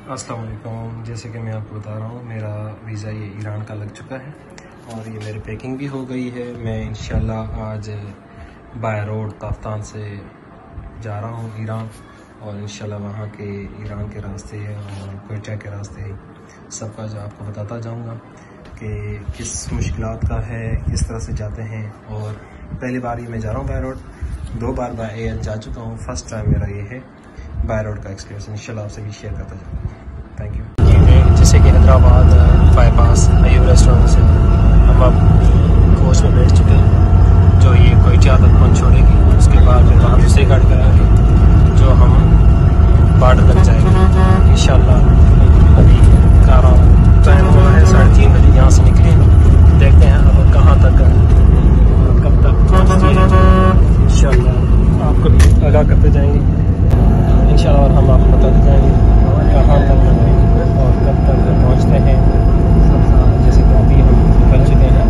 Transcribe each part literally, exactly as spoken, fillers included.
अस्सलाम वालेकुम। जैसे कि मैं आपको बता रहा हूँ, मेरा वीज़ा ये ईरान का लग चुका है और ये मेरी पैकिंग भी हो गई है। मैं इंशाल्लाह आज बाय रोड ताफ्तान से जा रहा हूँ ईरान, और इंशाल्लाह वहाँ के ईरान के रास्ते और क्वेटा के रास्ते सबका जो आपको बताता जाऊँगा कि किस मुश्किलात का है, किस तरह से जाते हैं। और पहली बार ही मैं जा रहा हूँ बाय रोड, दो बार बाय एयर जा चुका हूँ, फर्स्ट टाइम मेरा ये है बाय रोड का एक्सपीरियंस। इंशाल्लाह आपसे भी शेयर करता जाऊँगा। Thank you. जैसे कि हैदराबाद बाईपास अयूब रेस्टोरेंट से हम अब कोच में बैठ चुके हैं, जो ये क्वेटा तक पहुँच छोड़ेगी। उसके बाद फिर वहाँ दूसरी गाड़ी कराएंगे जो हम बॉर्डर तक जाएंगे इंशाल्लाह। अभी कार टाइम हुआ है साढ़े तीन बजे, यहाँ से निकलेंगे, देखते हैं अब कहाँ तक कब तक पहुँचती है। इंशाल्लाह आपको भी आगाह करते जाएंगे इंशाल्लाह, और हम आपको बताते जाएंगे कहाँ तक और कब तक पहुँचते हैं सब साथ। जैसे कि अभी हम निकल चुके हैं।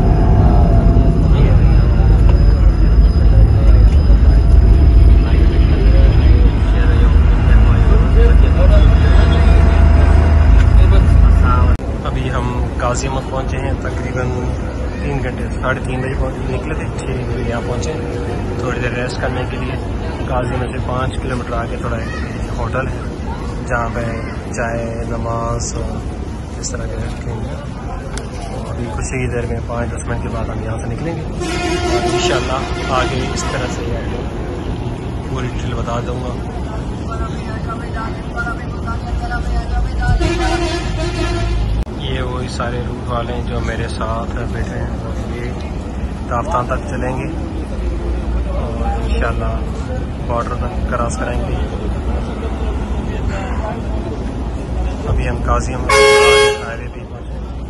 अभी हम गाजियाबाद पहुँचे हैं, तकरीबन तीन घंटे साढ़े तीन बजे पहुँच निकले थे, छः बजे यहाँ पहुँचे थोड़ी देर रेस्ट करने के लिए। गाजियाबाद से पाँच किलोमीटर आगे थोड़ा एक होटल है जहाँ पे चाय नमाज और इस तरह के रखेंगे। तो अभी कुछ ही देर में पाँच दस मिनट के बाद हम यहाँ से निकलेंगे और इंशाल्लाह आगे इस तरह से पूरी डिटेल बता दूँगा। ये वही सारे रूट वाले हैं जो मेरे साथ बैठे हैं और ये ताफ्तान तक चलेंगे और इंशाल्लाह बॉर्डर तक क्रॉस करेंगे। अभी हम गाजियाबाद हाईवे पे पहुंचे।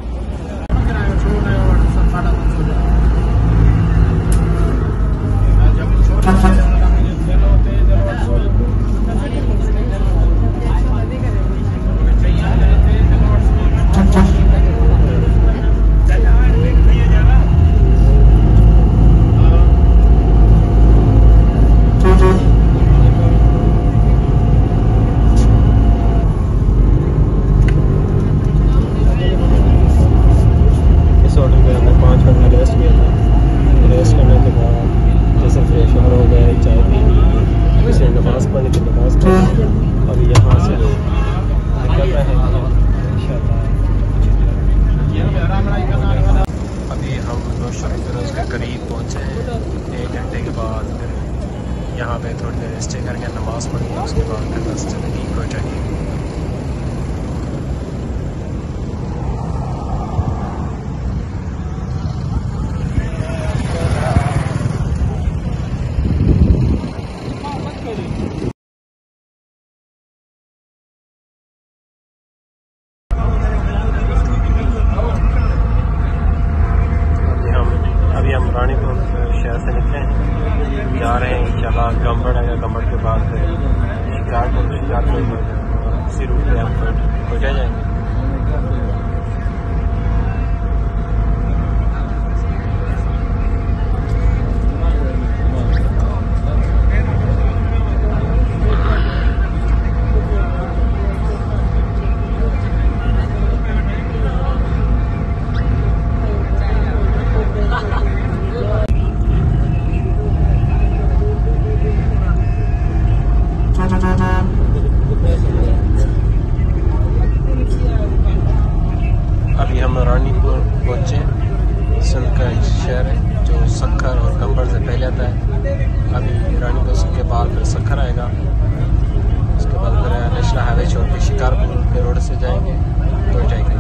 यहाँ पे थोड़ी देर स्टे करेंगे, नमाज़ पढ़ेंगे, उसके बाद फिर बस चलेंगे क्वेटा की। अभी हम रानीपुर शहर से निकले हैं, जा रहे हैं इंशाल्लाह गंबड़ आएगा, गंबड़ के बाद फिर शिकारपुर, शिकारपुर इसी रूट पे हम क्वेटा जाएंगे। अभी हम रानीपुर पहुँचे, सिंध का शहर है जो सक्खर और गंबड़ से पहले आता है। अभी रानीपुर के बाद फिर सक्खर आएगा, उसके बाद फिर नेशनल हाईवे छोड़ के शिकारपुर के रोड से जाएंगे तो जाएंगे।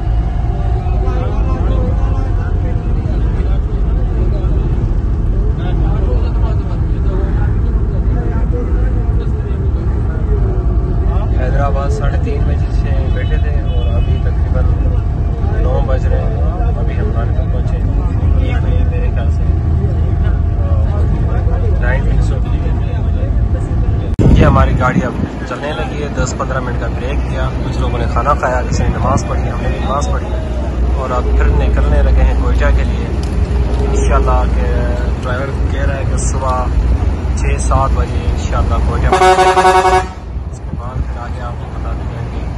हैदराबाद साढ़े तीन बजे से बैठे थे और अभी तकरीबन नौ बज रहे हैं। अभी हम रानीपुर पहुँचे एक बजे मेरे ख्याल से नाइन सौ। ये हमारी गाड़ी अब चलने लगी है, दस पंद्रह मिनट का ब्रेक किया, कुछ लोगों ने खाना खाया, किसी ने नमाज़ पढ़ी, हमने भी नमाज़ पढ़ी और अब फिर निकलने लगे हैं क्वेटा के लिए इंशाल्लाह। के ड्राइवर कह रहा है कि सुबह छः सात बजे इंशाल्लाह क्वेटा। उसके बाद फिर आगे आपको बता देंगे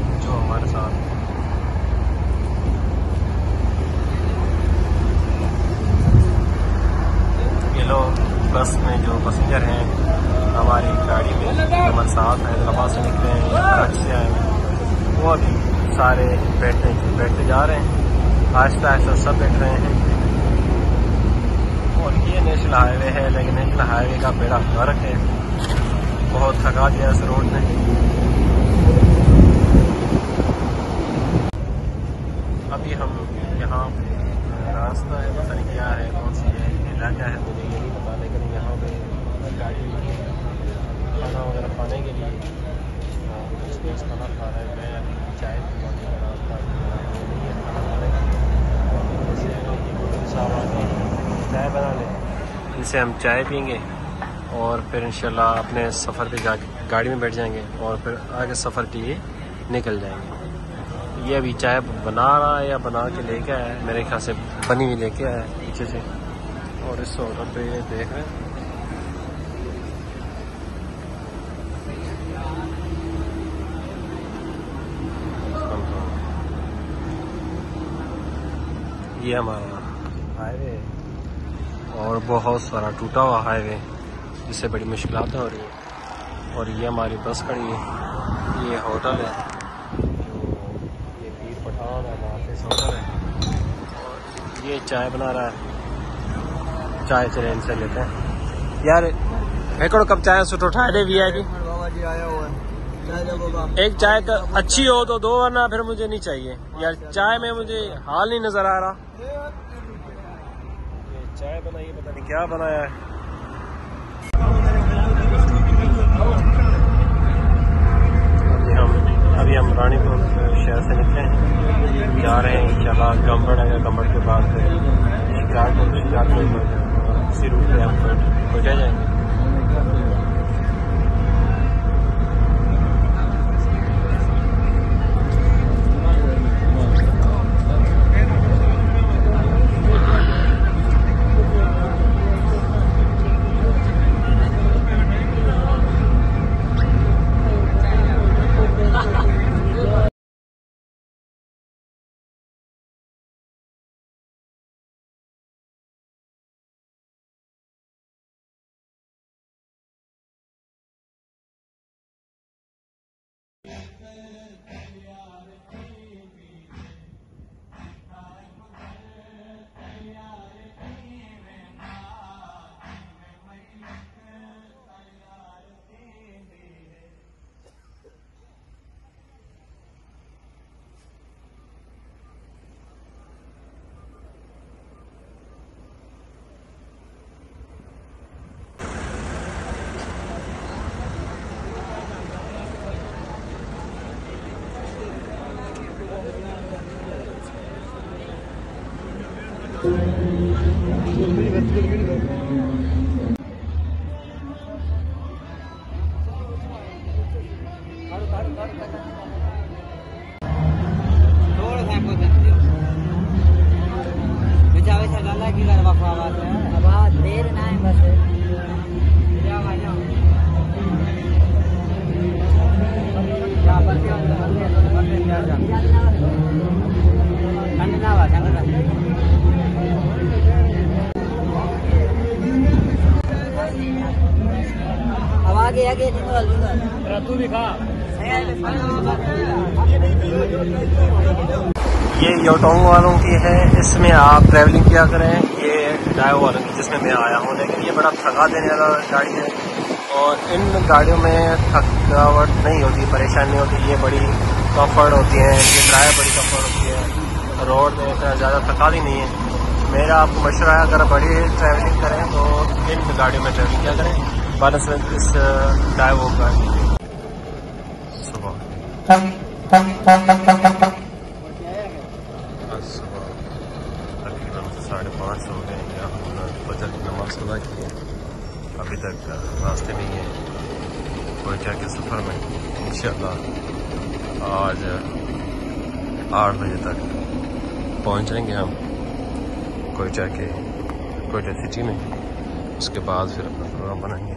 सब बैठ रहे हैं। और ये नेशनल हाईवे है, लेकिन नेशनल हाईवे का बेड़ा गर्क है, बहुत थका दिया इस रोड ने। अभी हम यहाँ रास्ता है, पता नहीं क्या है, कौन सी है इलाका है मुझे ये नहीं पता, लेकिन यहाँ पे गाड़ी खाना वगैरह खाने के लिए कुछ दोस्त खाना खा रहे हैं। मैं अभी चाय पीने का रास्ता नहीं है खाना खाने का। जैसे साहब आके चाय बना लें, इनसे हम चाय पीएंगे और फिर इंशाल्लाह अपने सफ़र पे जा गाड़ी में बैठ जाएंगे और फिर आगे सफ़र के लिए निकल जाएंगे। ये अभी चाय बना रहा है या बना के लेके आया है, मेरे ख्याल से बनी हुई लेके आया है पीछे से। और इस होटल पे ये देख रहे हैं, ये हमारा हाईवे और बहुत सारा टूटा हुआ हाईवे जिससे बड़ी मुश्किलात हो रही है। और ये हमारी बस खड़ी है, ये होटल है जो ये पीर पठान है, नाफिस होटल है। और ये चाय बना रहा है, चाय चले इनसे लेते हैं। यार एकड़ो कप चाय सुट उठा दे वी आई पी। एक चाय का अच्छी हो तो दो, वरना फिर मुझे नहीं चाहिए यार। चाय में मुझे हाल नहीं नजर आ रहा। ये चाय बनाई, पता नहीं क्या बनाया है। अभी हम अभी हम रानीपुर शहर से निकले हैं, जा रहे हैं इंशाल्लाह गंबड़ आएगा, गंबड़ के बाद फिर शिकारपुर, शिकारपुर उसी रूट पे हम कोयटा जाएंगे। आगे आगे तू दिखा। ये योटोंग वालों की है, इसमें आप ट्रैवलिंग किया करें। ये डायो वालों की जिसमें मैं आया हूँ, लेकिन ये बड़ा थका देने वाला गाड़ी है और इन गाड़ियों में थकावट नहीं होती, परेशानी नहीं होती, ये बड़ी कंफर्ट होती है, ये ड्राइव बड़ी कंफर्ट होती है, रोड में इतना ज़्यादा थकाती नहीं है। मेरा आपको मशवरा है, अगर बड़ी ट्रैवलिंग करें तो इन गाड़ियों में ट्रैवलिंग किया करें, बारह से इस डायो का सुबह तकरीबन साढ़े पाँच हो गए हैं। हमने फजर की नमाज अदा की है, अभी तक रास्ते में ही है कोयटा के सफ़र में। इंशाअल्लाह आज आठ बजे तक पहुंच जाएंगे हम कोयटा के कोयटा सिटी में। उसके बाद फिर अपना प्रोग्राम बनाएंगे।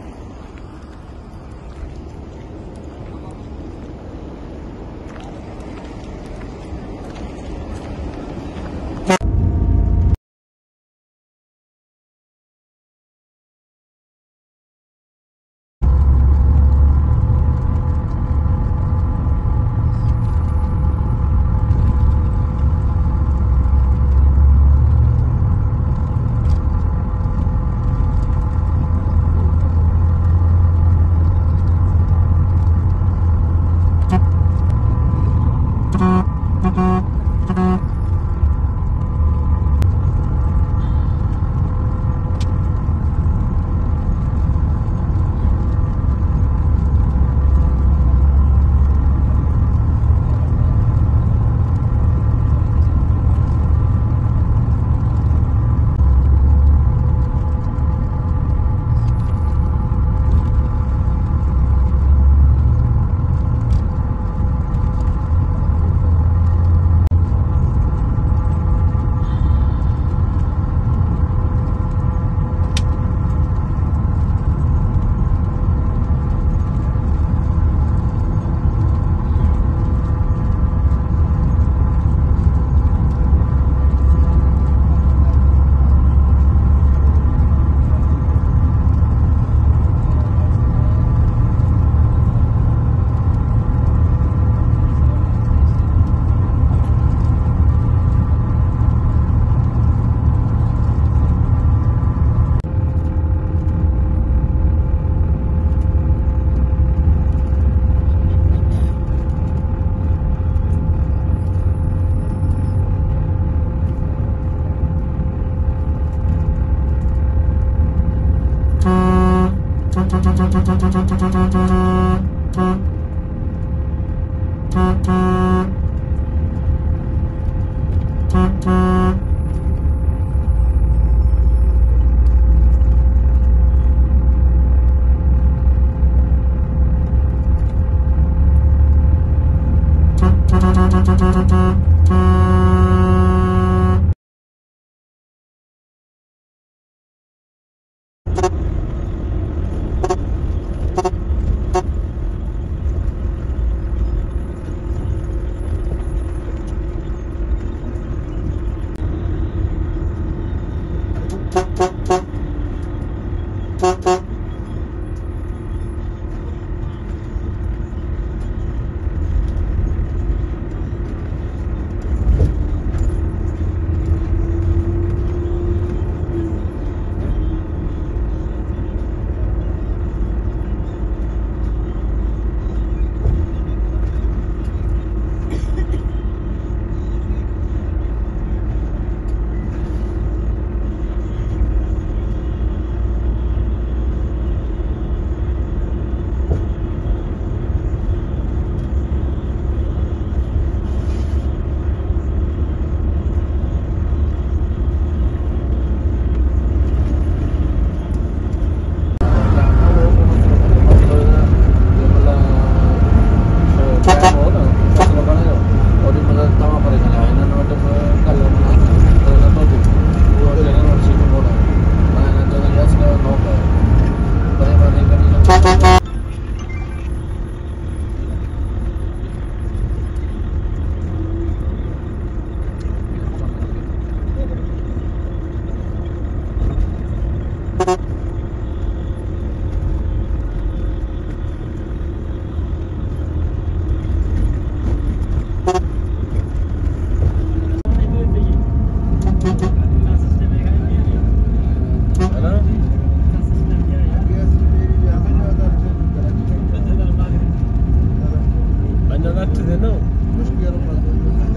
Another to the no.